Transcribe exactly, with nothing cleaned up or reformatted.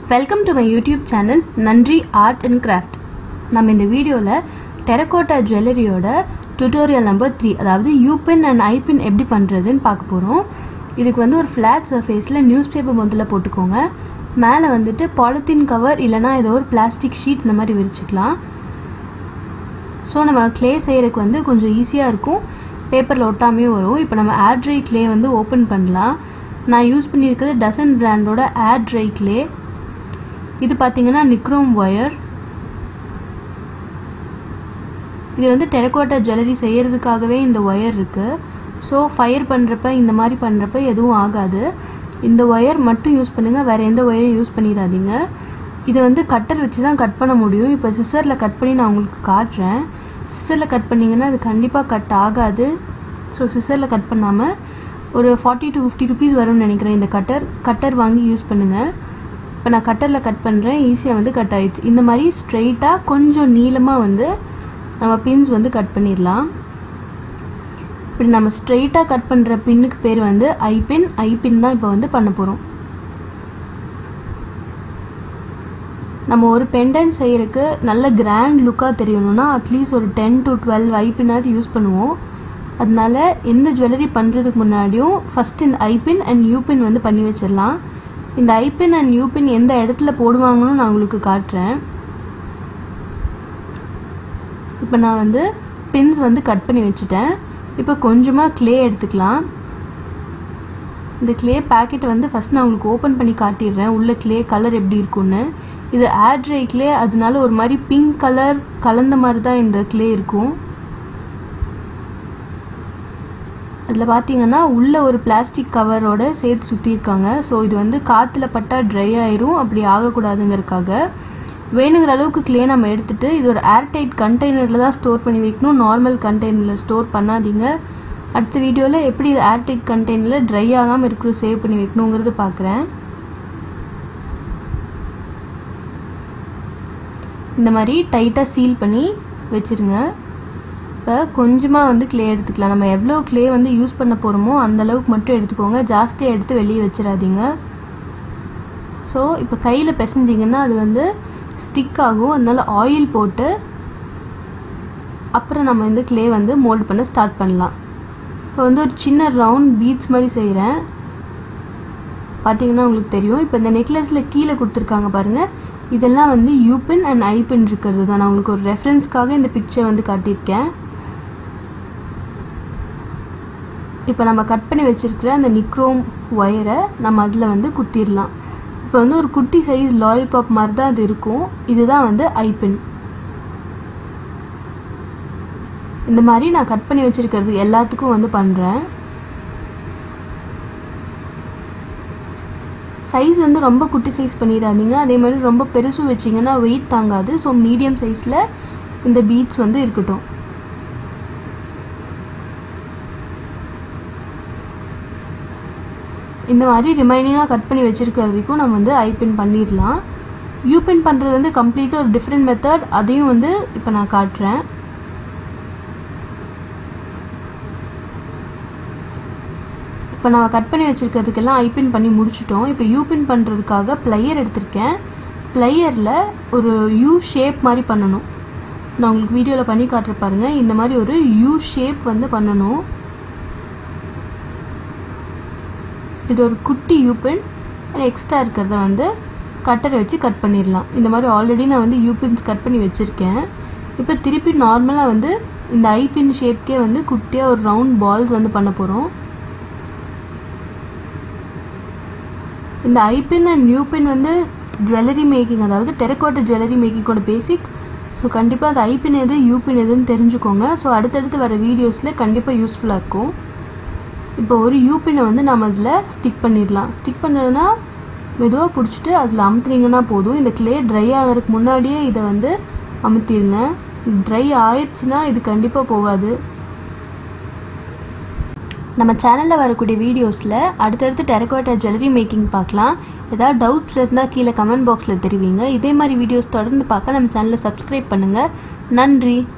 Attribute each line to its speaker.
Speaker 1: Welcome to my YouTube channel Nandri Art and Craft. நம்ம இந்த வீடியோல Terracotta jewellery ஓட tutorial number three அதாவது upin and ipin எப்படி பண்றதுன்னு பார்க்க போறோம். இதுக்கு வந்து ஒரு flat surfaceல newspaper முதல்ல போட்டுக்கோங்க. மேலே வந்துட்டு polythene cover இல்லனா ஏதோ ஒரு plastic sheet இந்த மாதிரி விரிச்சுக்கலாம். சோ நம்ம clay செய்யறதுக்கு வந்து கொஞ்சம் ஈஸியா இருக்கும். பேப்பர்ல ஒட்டாமையே வரும். இப்போ நம்ம air dry clay வந்து ஓபன் பண்ணலாம். நான் யூஸ் பண்ணியிருக்கிறது டசன் பிராண்டோட air dry clay. இது பாத்தீங்கன்னா நிக்ரோம் வயர். இது வந்து டெரகோட்டா ஜுவல்லரி செய்யிறதுக்காகவே இந்த வயர் இருக்கு. சோ ஃபயர் பண்றப்ப இந்த மாதிரி பண்றப்ப எதுவும் ஆகாது. இந்த வயர் மட்டும் யூஸ் பண்ணுங்க, வேற எந்த வயரும் யூஸ் பண்ணிராதீங்க. இது வந்து கட்டர் வச்சு தான் கட் பண்ண முடியும். இப்போ சிசர்ல கட் பண்ணி நான் உங்களுக்கு காட்றேன். சிசர்ல கட் பண்ணீங்கன்னா அது கண்டிப்பா கட் ஆகாது. சோ சிசர்ல கட் பண்ணாம ஒரு forty to fifty rupees வரும்னு நினைக்கிறேன் இந்த கட்டர். கட்டர் வாங்கி யூஸ் பண்ணுங்க. இப்போ நான் கட்டர்ல கட் பண்றேன், ஈஸியா வந்து கட் ஆயிடுச்சு. இந்த மாதிரி ஸ்ட்ரைட்டா கொஞ்சம் நீளமா வந்து நம்ம பின்ஸ் வந்து கட் பண்ணிரலாம். இப்படி நம்ம ஸ்ட்ரைட்டா கட் பண்ற பின்னுக்கு பேர் வந்து ஐபின். ஐபின் தான் இப்போ வந்து பண்ண போறோம். நம்ம ஒரு பெண்டன்ட் செய்யறதுக்கு நல்ல கிராண்ட் லுக்கா தெரியணும்னா அட்லீஸ்ட் ஒரு ten to twelve ஐபினாவது யூஸ் பண்ணுவோம். அதனால எந்த ஜுவல்லரி பண்றதுக்கு முன்னாடியும் ஃபர்ஸ்ட் இந்த ஐபின் அண்ட் யூபின் வந்து பண்ணி வச்சிரலாம். இந்த ஐபின் அண்ட் யூபின் எந்த இடத்துல போடுவாங்கன்னு நான் உங்களுக்கு காட்றேன். இப்போ நான் வந்து பின்ஸ் வந்து கட் பண்ணி வச்சிட்டேன். இப்போ கொஞ்சமா clay எடுத்துக்கலாம். இந்த clay பாக்கெட் வந்து ஃபர்ஸ்ட் நான் உங்களுக்கு ஓபன் பண்ணி காட்டிடுறேன். உள்ள clay கலர் எப்படி இருக்கும்னு. இது air dry clay, அதனால ஒரு மாதிரி பிங்க் கலர் கலந்த மாதிரி தான் இந்த clay இருக்கும். அதுல பாத்தீங்கன்னா உள்ள ஒரு பிளாஸ்டிக் கவரோட சேர்த்து சுத்தி இருக்காங்க. சோ இது வந்து காத்துல பட்டா ட்ரை ஆயிரும், அப்படி ஆக கூடாதுங்கிறதுக்காக வேணுங்கிற அளவுக்கு clay நம்ம எடுத்துட்டு இது ஒரு ஏர் டைட் கண்டெய்னர்ல தான் ஸ்டோர் பண்ணி வைக்கணும். நார்மல் கண்டெய்னர்ல ஸ்டோர் பண்ணாதீங்க. அடுத்த வீடியோல எப்படி ஏர் டைட் கண்டெய்னர்ல ட்ரை ஆகாம இருக்கிற சேவ் பண்ணி வைக்கணும்ங்கறது பார்க்கறேன். இந்த மாதிரி டைட்டா சீல் பண்ணி வெச்சிருங்க. இப்போ கொஞ்சமா வந்து clay எடுத்துக்கலாம். நம்ம எவ்வளவு clay வந்து யூஸ் பண்ண போறோமோ அந்த அளவுக்கு மட்டும் எடுத்துக்கோங்க. ஜாஸ்தியா எடுத்து வெளிய வச்சிராதீங்க. சோ இப்போ கையில பிசைஞ்சீங்கன்னா அது வந்து ஸ்டிக் ஆகும். அதனால ஆயில் போட்டு அப்புறம் நம்ம இந்த clay வந்து மோல்ட் பண்ண ஸ்டார்ட் பண்ணலாம். இப்போ வந்து ஒரு சின்ன ரவுண்ட் பீட்ஸ் மாதிரி செய்றேன். பாத்தீங்கன்னா உங்களுக்கு தெரியும். இப்போ இந்த நெக்லஸ்ல கீழ கொடுத்திருக்காங்க பாருங்க. இதெல்லாம் வந்து யூபின் அண்ட் ஐபின் இருக்குது தான். நான் உங்களுக்கு ஒரு ரெஃபரன்ஸ்க்காக இந்த பிக்சர் வந்து காட்டியிருக்கேன். இப்போ நம்ம கட் பண்ணி வச்சிருக்கிற அந்த நிக்ரோம் வயரை நம்ம அதுல வந்து குத்திரலாம். இப்போ வந்து ஒரு குட்டி சைஸ் லாலிபாப் மாதிரி தான் அது இருக்கும். இதுதான் வந்து ஐபின். இந்த மாதிரி நான் கட் பண்ணி வச்சிருக்கிறது எல்லாத்துக்கும் வந்து பண்றேன். சைஸ் வந்து ரொம்ப குட்டி சைஸ் பண்ணிராதீங்க. அதே மாதிரி ரொம்ப பெருசு வச்சீங்கன்னா வெயிட் தாங்காது. சோ மீடியம் சைஸ்ல இந்த பீட்ஸ் வந்து இருக்கட்டும். இந்த மாதிரி ரிமைனிங்கா கட் பண்ணி வச்சிருக்கிறதுக்கும் நம்ம வந்து ஐபின் பண்ணிரலாம். யூபின் பண்றது வந்து கம்ப்ளீட்டா ஒரு டிஃபரண்ட் மெத்தட். அதையும் வந்து இப்போ நான் காட்றேன். இப்போ நான் கட் பண்ணி வச்சிருக்கிறதுக்கெல்லாம் ஐபின் பண்ணி முடிச்சிட்டோம். இப்போ யூபின் பண்றதுக்காக ப்ளையர் எடுத்துர்க்கேன். ப்ளையர்ல ஒரு யூ ஷேப் மாதிரி பண்ணனும். நான் உங்களுக்கு வீடியோல பண்ணி காட்ற பாருங்க. இந்த மாதிரி ஒரு யூ ஷேப் வந்து பண்ணனும். இது ஒரு குட்டி யூபின். எக்ஸ்ட்ரா இருக்கிறத வந்து கட்டர் வச்சு கட் பண்ணிரலாம். இந்த மாதிரி ஆல்ரெடி நான் வந்து யூபின்ஸ் கட் பண்ணி வச்சிருக்கேன். இப்போ திருப்பி நார்மலா வந்து இந்த ஐபின் ஷேப்க்கே வந்து குட்டியா ஒரு ரவுண்ட் பால்ஸ் வந்து பண்ண போறோம். இந்த ஐபின் அண்ட் யூபின் வந்து ஜுவல்லரி மேக்கிங், அதாவது டெரகோட்டா ஜுவல்லரி மேக்கிங்கோட பேசிக். ஸோ கண்டிப்பாக அது ஐபின் எது யூபின் எதுன்னு தெரிஞ்சுக்கோங்க. ஸோ அடுத்தடுத்து வர வீடியோஸில் கண்டிப்பாக யூஸ்ஃபுல்லாக இருக்கும். இப்போ ஒரு யூபினை வந்து நம்ம அதில் ஸ்டிக் பண்ணிடலாம். ஸ்டிக் பண்ணதுன்னா மெதுவாக பிடிச்சிட்டு அதில் அமுத்துனீங்கன்னா போதும். இந்த clay ட்ரை ஆகிறதுக்கு முன்னாடியே இதை வந்து அமுத்திடுங்க. ட்ரை ஆயிடுச்சுன்னா இது கண்டிப்பாக போகாது. நம்ம சேனலில் வரக்கூடிய வீடியோஸில் அடுத்தடுத்து டெரகோட்டா ஜுவல்லரி மேக்கிங் பார்க்கலாம். ஏதாவது டவுட்ஸ் இருந்தால் கீழே கமெண்ட் பாக்ஸில் தெரிவிங்க. இதே மாதிரி வீடியோஸ் தொடர்ந்து பார்க்க நம்ம சேனலை சப்ஸ்கிரைப் பண்ணுங்கள். நன்றி.